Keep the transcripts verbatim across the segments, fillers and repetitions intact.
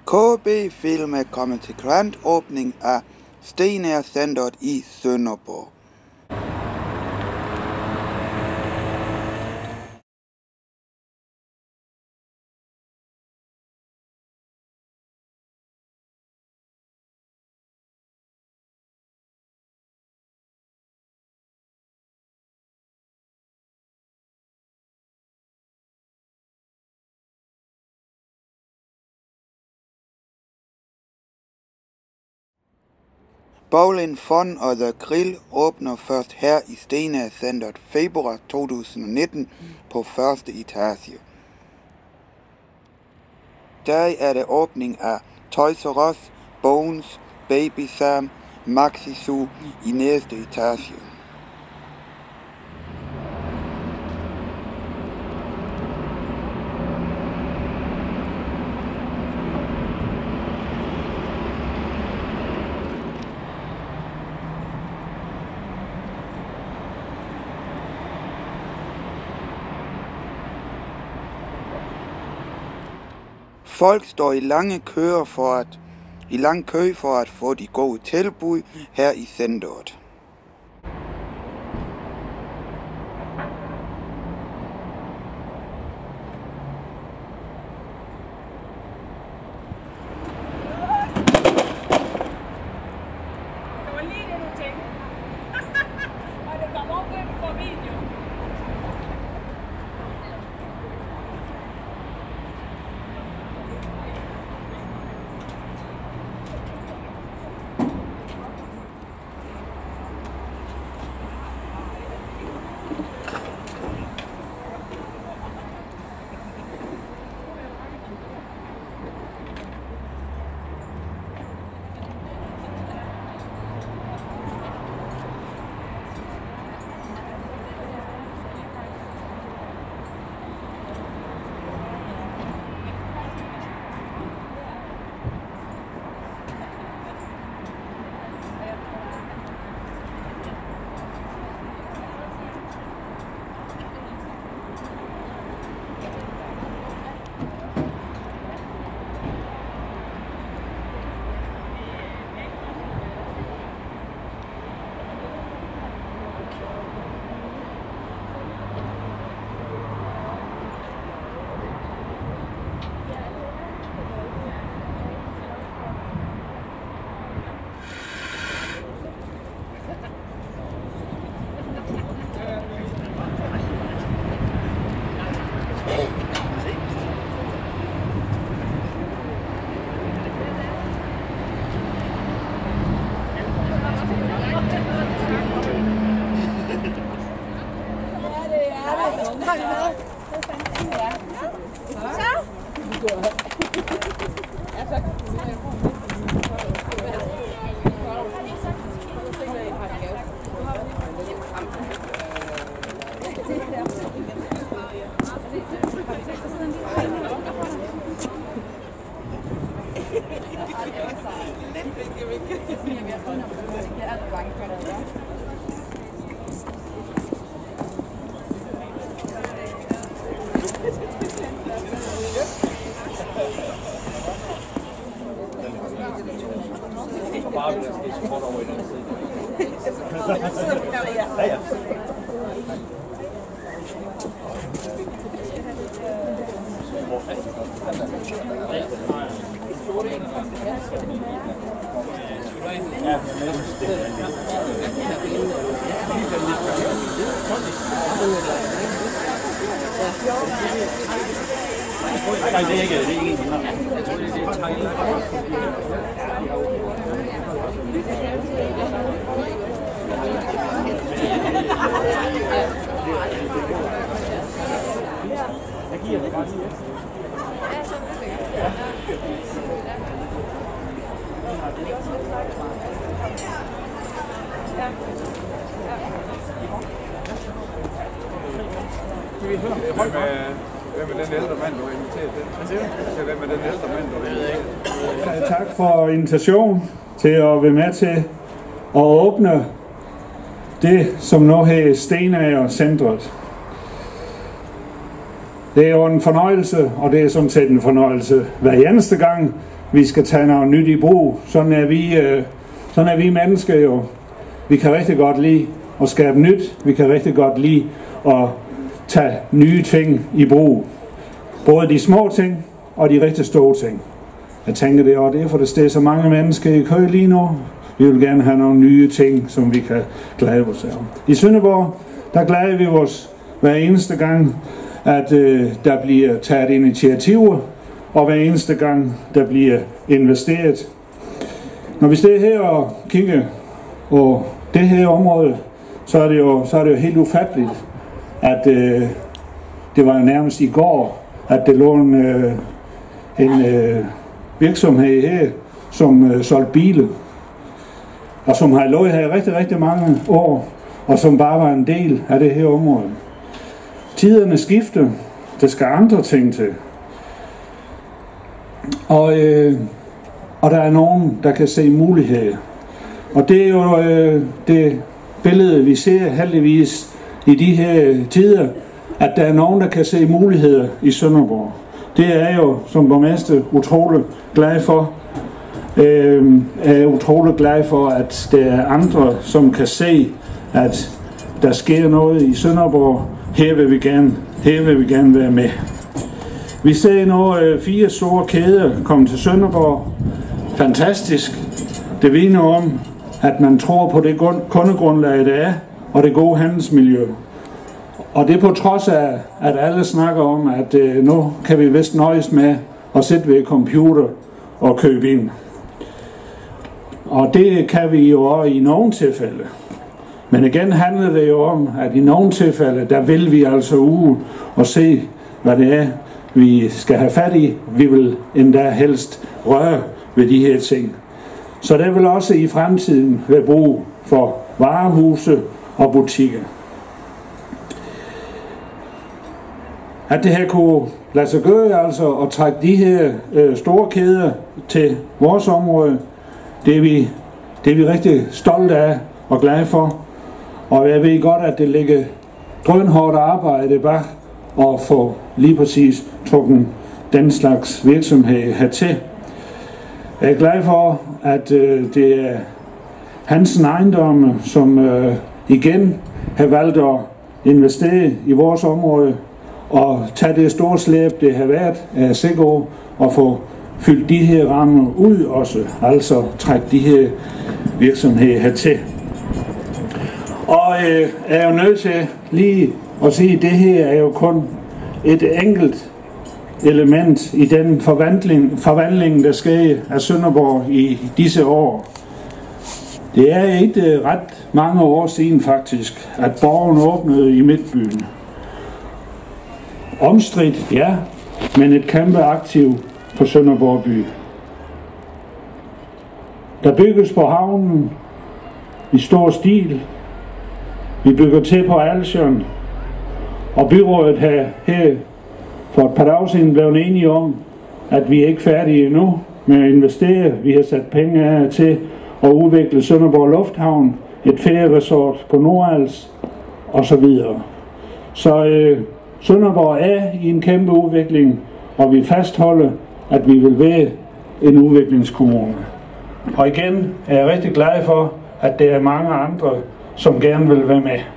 K B Film er kommet til grand åbning af Stenager Centret i Sønderborg. Bowling Fun og The Grill åbner først her i Stenager Centret februar to tusind nitten på første etage. Der er der åbning af Toys R Us, Bones, Baby Sam, Maxi Zoo i næste etage. Folk står i lange køer for at, i lang kø for at få de gode tilbud her i centret. Hvem er den ældre mand, du har inviteret til? Hvem er den ældre mand, du har inviteret til? Tak for invitation til at være med til at åbne det, som nu hedder Stenager Centret. Det er jo en fornøjelse, og det er sådan set en fornøjelse hver eneste gang, vi skal tage noget nyt i brug. Sådan er vi, øh, sådan er vi mennesker jo. Vi kan rigtig godt lide at skabe nyt. Vi kan rigtig godt lide at tage nye ting i brug. Både de små ting og de rigtig store ting. Jeg tænker det er derfor, der står så mange mennesker i kø lige nu. Vi vil gerne have nogle nye ting, som vi kan glæde os af. I Sønderborg, der glæder vi os hver eneste gang, at øh, der bliver taget initiativer, og hver eneste gang, der bliver investeret. Når vi står her og kigger på det her område, så er det jo, så er det jo helt ufatteligt, at øh, det var jo nærmest i går, at det lå en, øh, en øh, virksomhed her, som øh, solgte biler, og som har lået her i rigtig, rigtig mange år, og som bare var en del af det her område. Tiderne skifter, der skal andre ting til. Og, øh, og der er nogen, der kan se muligheder. Og det er jo øh, det billede, vi ser heldigvis i de her tider, at der er nogen, der kan se muligheder i Sønderborg. Det er jo som borgmester utroligt glad for. Øh, er utrolig glad for, at der er andre, som kan se, at der sker noget i Sønderborg. Her vil vi gerne, her vil vi gerne være med. Vi ser nu øh, fire store kæder komme til Sønderborg. Fantastisk. Det vidner om, at man tror på det kundegrundlag, der er, og det gode handelsmiljø. Og det på trods af, at alle snakker om, at øh, nu kan vi vist nøjes med at sidde ved computer og købe ind. Og det kan vi jo også i nogle tilfælde. Men igen handler det jo om, at i nogle tilfælde, der vil vi altså ud og se, hvad det er, vi skal have fat i. Vi vil endda helst røre ved de her ting. Så der vil også i fremtiden være brug for varehuse og butikker. At det her kunne lade sig gøre, altså at trække de her øh, store kæder til vores område, det er, vi, det er vi rigtig stolte af og glade for. Og jeg ved godt, at det ligger drønhårdt arbejde bag at få lige præcis trukket den slags virksomhed hertil. Jeg er glad for, at øh, det er Hansen Ejendomme, som øh, igen har valgt at investere i vores område og tage det store slæb, det har været, er sikker på at få fyldt de her rammer ud også, altså trække de her virksomheder hertil. Og øh, jeg er jo nødt til lige at sige, at det her er jo kun et enkelt element i den forvandling, forvandling der sker af Sønderborg i disse år. Det er ikke ret mange år siden faktisk, at Borgen åbnede i Midtbyen. Omstridt, ja, men et kæmpe aktiv for Sønderborg by. Der bygges på havnen i stor stil. Vi bygger til på Alsjøen, og byrådet her, her for et par dage siden blev enige om, at vi er ikke færdige endnu med at investere. Vi har sat penge af til at udvikle Sønderborg Lufthavn, et ferieresort på Nordals osv. Så øh, Sønderborg er i en kæmpe udvikling, og vi fastholder, at vi vil være en udviklingskommune. Og igen er jeg rigtig glad for, at der er mange andre, som gerne vil være med.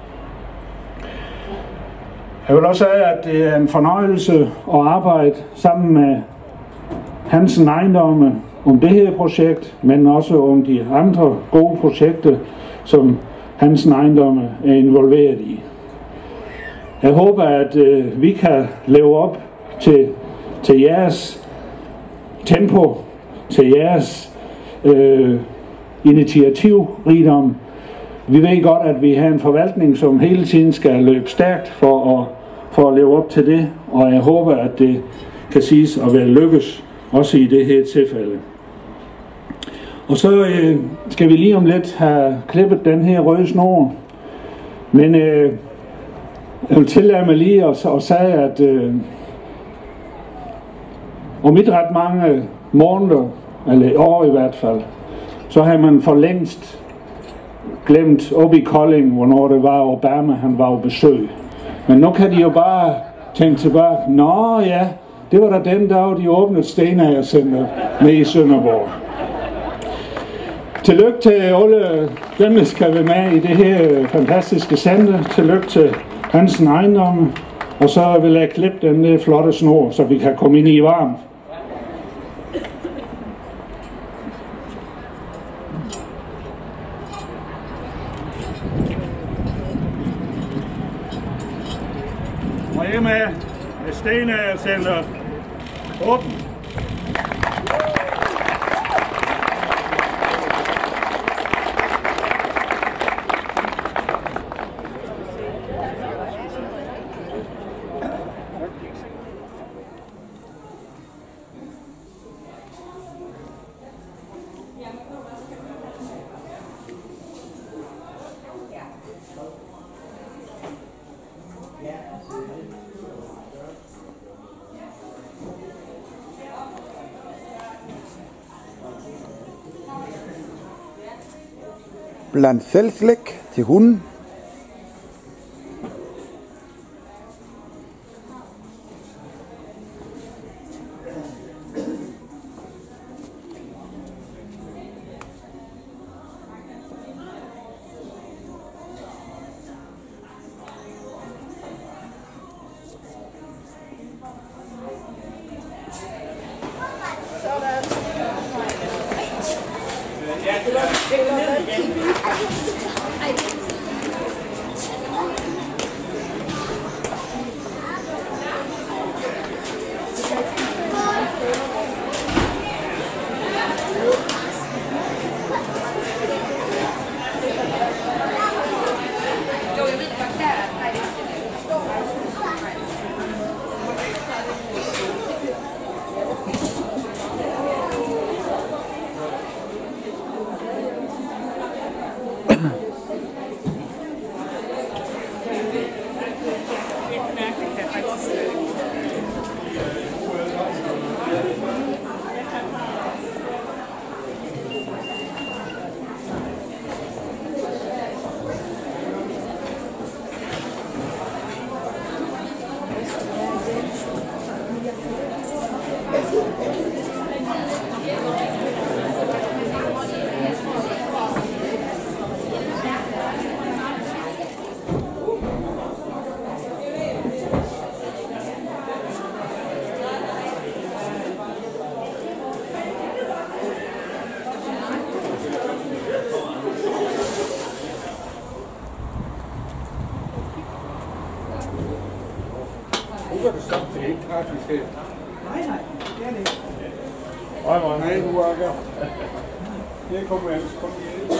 Jeg vil også sige, at det er en fornøjelse at arbejde sammen med Hansen Ejendomme om det her projekt, men også om de andre gode projekter, som Hansen Ejendomme er involveret i. Jeg håber, at øh, vi kan leve op til, til jeres tempo, til jeres øh, initiativrigdom. Vi ved godt, at vi har en forvaltning, som hele tiden skal løbe stærkt for at, for at leve op til det, og jeg håber, at det kan siges at være lykkes, også i det her tilfælde. Og så øh, skal vi lige om lidt have klippet den her røde snor, men øh, jeg vil tillade mig lige at, at sige, at øh, om ikke ret mange måneder, eller år i hvert fald, så har man for længst glemt op i Kolding, hvornår det var Obama, han var på besøg. Men nu kan de jo bare tænke tilbage, nå ja, det var der den dag, de åbnede Stenager Center med i Sønderborg. Tillykke til alle dem, der skal være med i det her fantastiske center. Tillykke til Hansen Ejendomme. Og så vil jeg klippe den der flotte snor, så vi kan komme ind i varmt. Og hjemme med Stenager Center åben. Blandt selv slik til hunden. Husker du så, det er ikke gratis her? Nej, nej, det er det ikke. Nej, nej, nej, du er ikke. Det kommer jeg kun i.